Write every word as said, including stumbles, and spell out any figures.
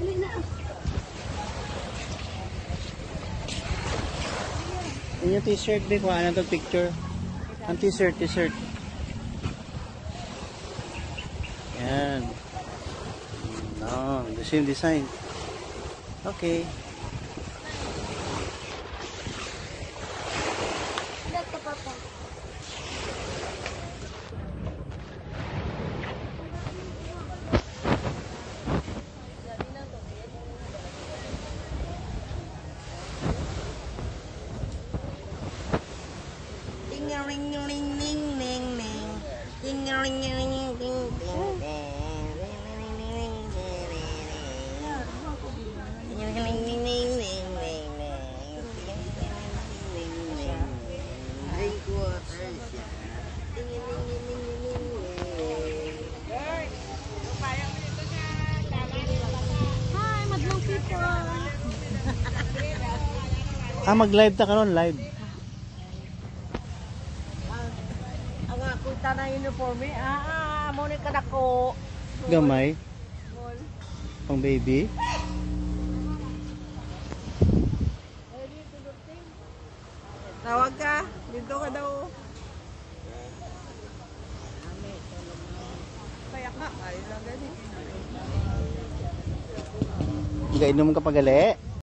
Yan yung t-shirt, di ko ano to picture. Ang t-shirt, t-shirt. Yan. No, the same design. Okay. Ring ring ring ring ring ring ring ring ring ring Hi, madlong people. Ah, mag-live ta karon, live. Ang ako na uniform eh. Ah, mo ni kadako. Gamay. Pang baby. Tawag ka. Dito ka daw. Kaya ka. Ay lang gani. Gainom ka pagali.